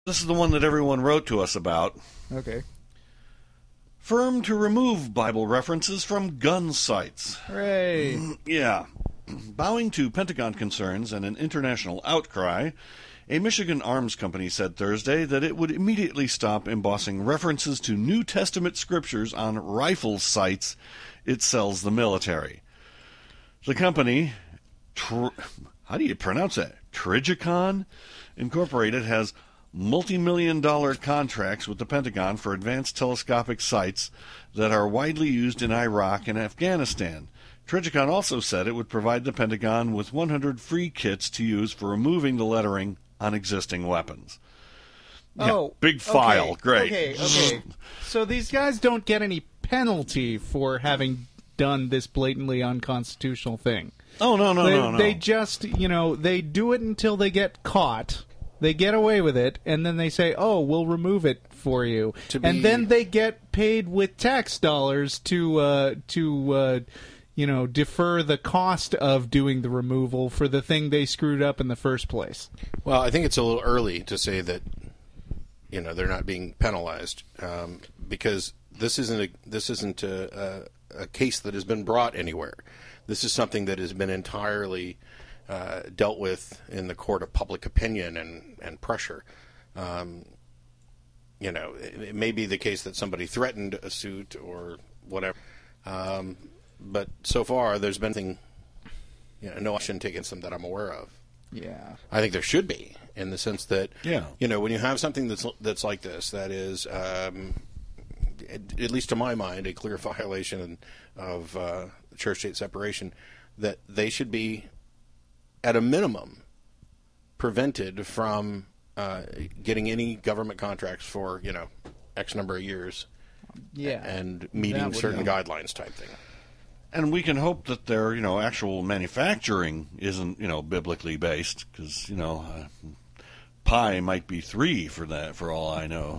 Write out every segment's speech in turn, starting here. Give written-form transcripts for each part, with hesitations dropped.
This is the one that everyone wrote to us about. Okay. Firm to remove Bible references from gun sites. Hooray. Yeah. Bowing to Pentagon concerns and an international outcry, a Michigan arms company said Thursday that it would immediately stop embossing references to New Testament scriptures on rifle sites it sells the military. The company, how do you pronounce that? Trigicon Incorporated has multi-million-dollar contracts with the Pentagon for advanced telescopic sights that are widely used in Iraq and Afghanistan. Trigicon also said it would provide the Pentagon with 100 free kits to use for removing the lettering on existing weapons. Yeah, big file. Okay, great. Okay. So these guys don't get any penalty for having done this blatantly unconstitutional thing. Oh, no. They just, they do it until they get caught. They get away with it, and then they say, "Oh, we'll remove it for you," and then they get paid with tax dollars to defer the cost of doing the removal for the thing they screwed up in the first place. Well, I think it's a little early to say that they're not being penalized because this isn't a case that has been brought anywhere. This is something that has been entirely dealt with in the court of public opinion and pressure. It may be the case that somebody threatened a suit or whatever, but so far there's been no action taken against them that I'm aware of. Yeah, I think there should be, in the sense that when you have something that's like this, that is, at least to my mind, a clear violation of church-state separation, that they should be, at a minimum, prevented from getting any government contracts for X number of years, and meeting certain guidelines type thing. And we can hope that their actual manufacturing isn't biblically based, because pi might be 3 for that, for all I know.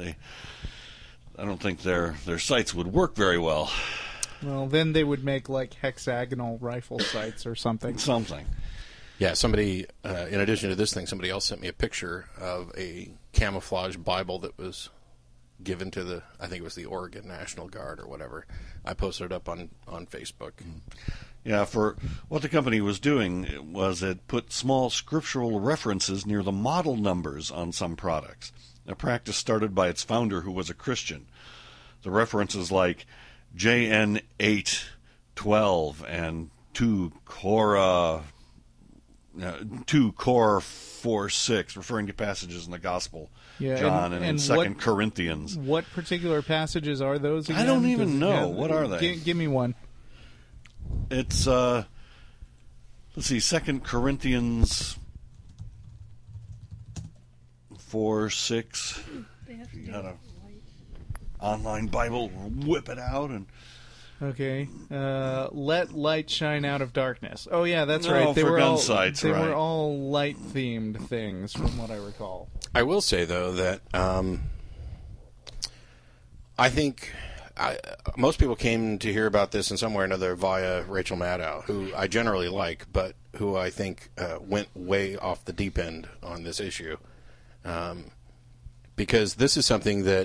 I don't think their sights would work very well. Well, then they would make like hexagonal rifle sights or something. Yeah, somebody, in addition to this thing, somebody else sent me a picture of a camouflage Bible that was given to I think it was the Oregon National Guard or whatever. I posted it up on Facebook. Yeah, for what the company was doing was it put small scriptural references near the model numbers on some products, a practice started by its founder who was a Christian. The references like JN 812 and 2 Cor 4:6, referring to passages in the Gospel, John, and in 2 Corinthians. What particular passages are those again? I don't even know. What are they? Give me one. It's, let's see, 2 Corinthians 4:6. If you got an online Bible, whip it out and... Okay. Let light shine out of darkness. Oh, yeah, that's right. They were gun sites, they were all light-themed things, from what I recall. I will say, though, that I think most people came to hear about this in some way or another via Rachel Maddow, who I generally like, but who I think went way off the deep end on this issue. Because this is something that,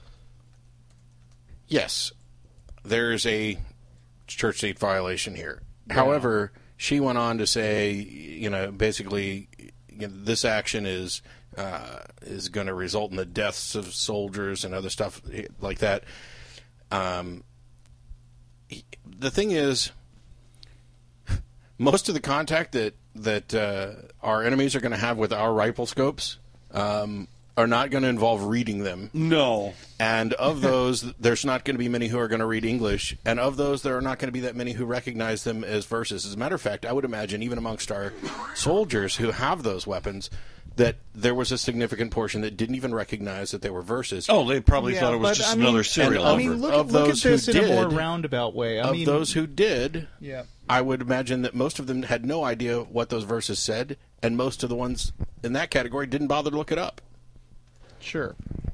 yes, there's a church-state violation here. Yeah. However, she went on to say, basically, this action is going to result in the deaths of soldiers and other stuff like that. The thing is, most of the contact that our enemies are going to have with our rifle scopes are not going to involve reading them. No. And of those, there's not going to be many who are going to read English. And of those, there are not going to be that many who recognize them as verses. As a matter of fact, I would imagine even amongst our soldiers who have those weapons, that there was a significant portion that didn't even recognize that they were verses. Oh, they probably thought it was just another serial number. Look at this in a more roundabout way. Those who did, I would imagine that most of them had no idea what those verses said, and most of the ones in that category didn't bother to look it up. Sure.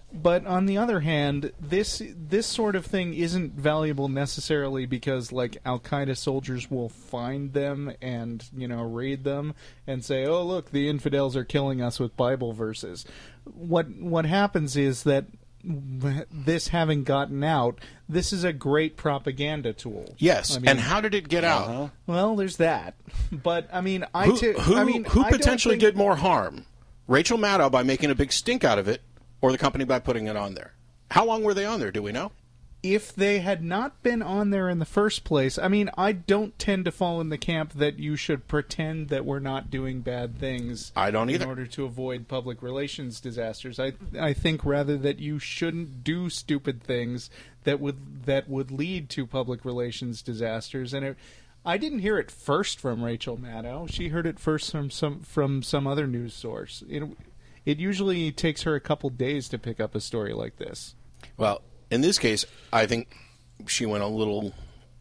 But on the other hand, this sort of thing isn't valuable necessarily because, like, Al-Qaeda soldiers will find them and, raid them and say, oh, look, the infidels are killing us with Bible verses. What happens is that this having gotten out, this is a great propaganda tool. Yes, and how did it get out? Well, there's that. But, who potentially did more harm? Rachel Maddow by making a big stink out of it, or the company by putting it on there? How long were they on there, do we know? If they had not been on there in the first place, I don't tend to fall in the camp that you should pretend that we're not doing bad things. I don't either. In order to avoid public relations disasters. I think rather that you shouldn't do stupid things that would lead to public relations disasters. And I didn't hear it first from Rachel Maddow. She heard it first from some other news source. It usually takes her a couple days to pick up a story like this. Well, in this case, I think she went a little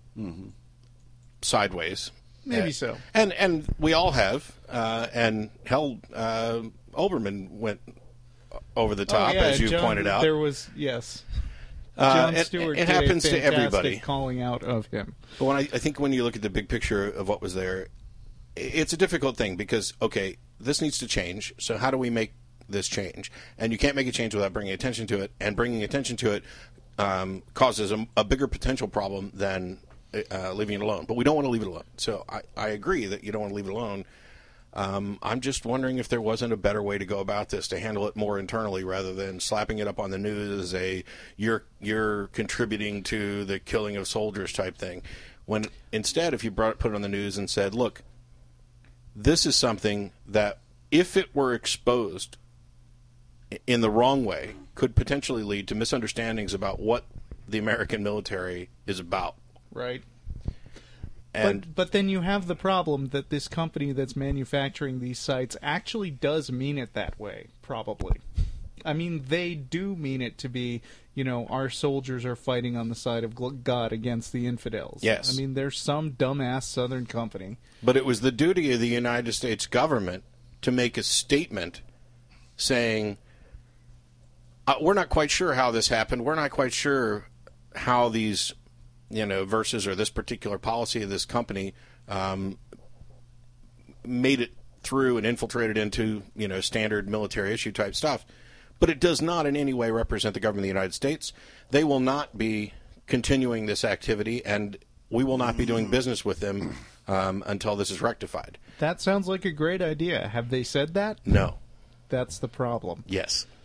sideways. Maybe so. And we all have. And hell, Olbermann went over the top, as you pointed out. There was, yes. Jon Stewart it happens to everybody. Calling out of him. But I think when you look at the big picture of what was there, it's a difficult thing because, okay, this needs to change. So how do we make this change? And you can't make a change without bringing attention to it. And bringing attention to it causes a bigger potential problem than leaving it alone. But we don't want to leave it alone. So I agree that you don't want to leave it alone. I'm just wondering if there wasn't a better way to go about this, to handle it more internally rather than slapping it up on the news as you're contributing to the killing of soldiers type thing. When instead, if you put it on the news and said, look, this is something that if it were exposed in the wrong way could potentially lead to misunderstandings about what the American military is about. Right. But then you have the problem that this company that's manufacturing these sites actually does mean it that way, probably. They do mean it to be, our soldiers are fighting on the side of God against the infidels. Yes. There's some dumbass Southern company. But it was the duty of the United States government to make a statement saying, we're not quite sure how this happened. We're not quite sure how these verses or this particular policy of this company made it through and infiltrated into, standard military issue type stuff. But it does not in any way represent the government of the United States. They will not be continuing this activity, and we will not be doing business with them until this is rectified. That sounds like a great idea. Have they said that? No. That's the problem. Yes.